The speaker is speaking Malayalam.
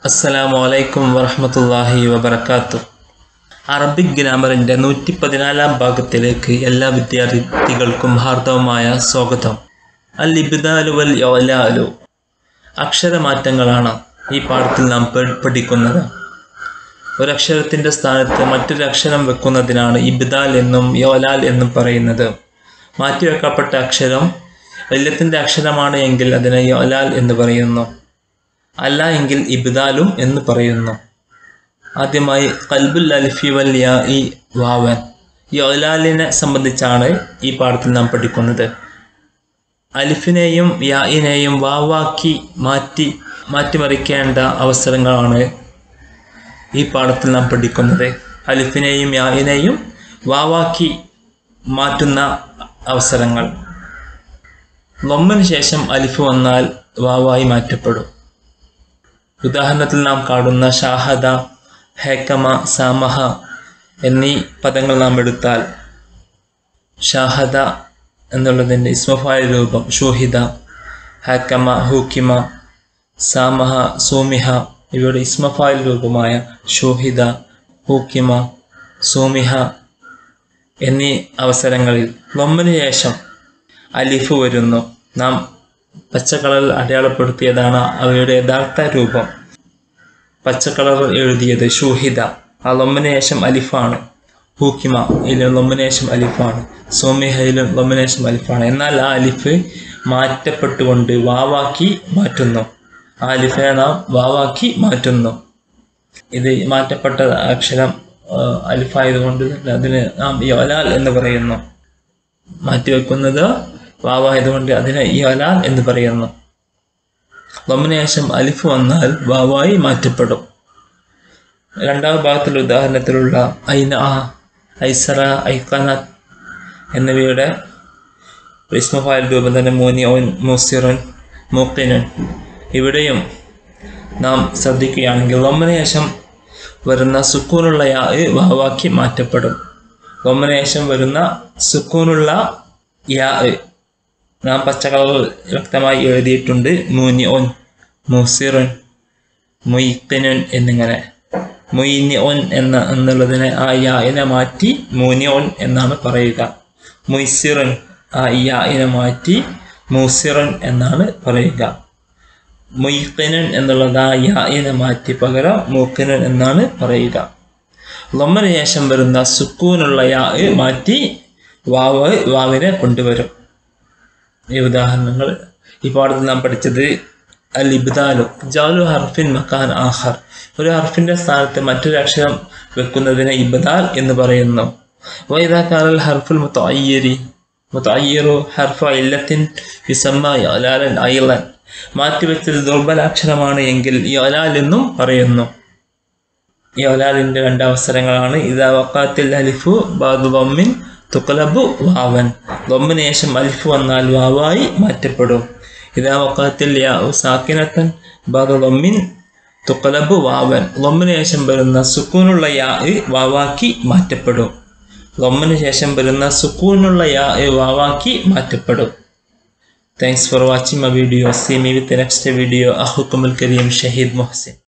അസ്സലാമു അലൈക്കും വറഹ്മത്തുള്ളാഹി വബറകാതുഹു. അറബിക് ഗ്രാമറിൻ്റെ 114 ഭാഗത്തിലേക്ക് എല്ലാ വിദ്യാർത്ഥികൾക്കും ഹാർദവമായ സ്വാഗതം. അൽ ഇബ്ദാലു വൽ ഇഅ്ലാലു, അക്ഷരമാറ്റങ്ങളാണ് ഈ പാഠത്തിൽ നാം പഠിക്കുന്നത്. ഒരക്ഷരത്തിൻ്റെ സ്ഥാനത്ത് മറ്റൊരു അക്ഷരം വെക്കുന്നതിനാണ് ഇബ്ദാൽ എന്നും ഇഅ്ലാൽ എന്നും പറയുന്നത്. മാറ്റിവെക്കപ്പെട്ട അക്ഷരം ഇല്ലത്തിൻ്റെ അക്ഷരമാണ് എങ്കിൽ അതിനെ ഇഅ്ലാൽ എന്ന് പറയുന്നു, അല്ല എങ്കിൽ ഇബ്ദാലും എന്ന് പറയുന്നു. ആദ്യമായി ഖൽബുൽ അലിഫി വൽ യാഇ വാവൻ, ഇഅ്ലാലിനെ സംബന്ധിച്ചാണ് ഈ പാഠത്തിൽ നാം പഠിക്കുന്നത്. അലിഫിനെയും യാഇനെയും വാവാക്കി മാറ്റിമറിക്കേണ്ട അവസരങ്ങളാണ് ഈ പാഠത്തിൽ നാം പഠിക്കുന്നത്. അലിഫിനെയും യാഇനെയും വാവാക്കി മാറ്റുന്ന അവസരങ്ങൾ. ലൊമ്മിന് ശേഷം അലിഫ് വന്നാൽ വാവായി മാറ്റപ്പെടും. ഉദാഹരണത്തിൽ നാം കാണുന്ന ഷാഹദ, ഹേക്കമ, സാമഹ എന്നീ പദങ്ങൾ നാം എടുത്താൽ ഷാഹദ എന്നുള്ളതിൻ്റെ ഇസ്മഫായ രൂപം ഷൂഹിദ, ഹേക്കമ ഹൂക്കിമ, സാമഹ സൂമിഹ ഇവയുടെ ഇസ്മഫായ രൂപമായ ഷൂഹിദ, ഹൂക്കിമ, സൂമിഹ എന്നീ അവസരങ്ങളിൽ ലൊമ്മിന് ശേഷം അലിഫ് വരുന്നു. നാം പച്ചക്കളറിൽ അടയാളപ്പെടുത്തിയതാണ് അവയുടെ യഥാർത്ഥ രൂപം. പച്ചക്കളറിൽ എഴുതിയത് ഷൂഹിദ, ആ ലൊമ്മിന് ശേഷം അലിഫാണ്. ഹൂക്കിമ ഇതിലും ലൊമ്മിന് ശേഷം അലിഫാണ്. സോമിഹയിലും ലൊമ്മിന് ശേഷം അലിഫാണ്. എന്നാൽ ആ അലിഫ് മാറ്റപ്പെട്ടുകൊണ്ട് വാവാക്കി മാറ്റുന്നു. ആ അലിഫിനെ നാം വാവാക്കി മാറ്റുന്നു. ഇത് മാറ്റപ്പെട്ട അക്ഷരം അലിഫായതുകൊണ്ട് അതിന് നാം ഇഅ്ലാൽ എന്ന് പറയുന്നു. മാറ്റിവെക്കുന്നത് വാവായതുകൊണ്ട് അതിനെ ഇഅ്ലാൽ എന്ന് പറയുന്നു. ലൊമ്മിന് ശേഷം അലിഫ് വന്നാൽ വാവായി മാറ്റപ്പെടും. രണ്ടാം ഭാഗത്തിലെ ഉദാഹരണത്തിലുള്ള ഐന, ഐസറ, ഐഖനത്ത് എന്നിവയുടെ ഇസ്മഫായിൽ രൂപം തന്നെ മൂനിഉൻ, മൂസിറുൻ, മൂഖിനുൻ. ഇവിടെയും നാം ശ്രദ്ധിക്കുകയാണെങ്കിൽ ലൊമ്മിന് ശേഷം വരുന്ന സുക്കൂനുള്ള യാ വാവാക്കി മാറ്റപ്പെടും. ലൊമ്മിന് ശേഷം വരുന്ന സുക്കൂനുള്ള യാ നാം പച്ചക്കളറിൽ വ്യക്തമായി എഴുതിയിട്ടുണ്ട്. മൂനിഉൻ, മൂസിറുൻ, മുയ്ഖിനുൻ എന്നിങ്ങനെ. മുയ്നിഉൻ എന്നുള്ളതിനെ ആ യാഇനെ മാറ്റി മൂനിഉൻ എന്നാണ് പറയുക. മുയ്സിറുൻ ആ യാഇനെ മാറ്റി മൂസിറുൻ എന്നാണ് പറയുക. മുയ്ഖിനുൻ എന്നുള്ളത് ആ യാഇനെ മാറ്റി പകരം മൂഖിനുൻ എന്നാണ് പറയുക. ലൊമ്മിന് ശേഷം വരുന്ന സുക്കൂനുള്ള യാ മാറ്റി വാവിനെ കൊണ്ടുവരും. ഈ ഉദാഹരണങ്ങൾ ഈ പാഠത്തിൽ നാം പഠിച്ചത് അൽ ഇബ്ദാലു ജാലു ഹർഫിൻ മക്കാൻ ആഖർ, ഒരു ഹർഫിൻ്റെ സ്ഥാനത്ത് മറ്റൊരു അക്ഷരം വെക്കുന്നതിനെ ഇബ്ദാൽ എന്ന് പറയുന്നു. വഇദാ കാനൽ ഹർഫുൽ മുതഅയ്യിറു ഹർഫ ഇല്ലത്തിൻ യുസമ്മ ഇഅ്ലാലൻ ഐളൻ, മാറ്റിവെച്ചത് ദുർബലാക്ഷരമാണ് എങ്കിൽ ഇഅ്ലാൽ എന്നും പറയുന്നു. ഇഅ്ലാലിൻ്റെ രണ്ട് അവസരങ്ങളാണ് ഇദാ വഖഅത്തിൽ അലിഫു ബഅദ ദമ്മിൻ തുഖ്ലബു വാവൻ, ദമ്മിന് ശേഷം അലിഫ് വന്നാൽ വാവായി മാറ്റപ്പെടും. ഇദാ വഖഅത്തിൽ യാഉ സാക്കിനത്തൻ ബഅദ ദമ്മിൻ തുഖ്ലബു വാവൻ, ദമ്മിന് ശേഷം വരുന്ന സുക്കൂനുള്ള യാ വാവാക്കി മാറ്റപ്പെടും. ദമ്മിന് ശേഷം വരുന്ന സുക്കൂനുള്ള യാ വാവാക്കി മാറ്റപ്പെടും. Thanks for watching my video. See me with the next video. Akhukum al Kareem Shahid Mohsin.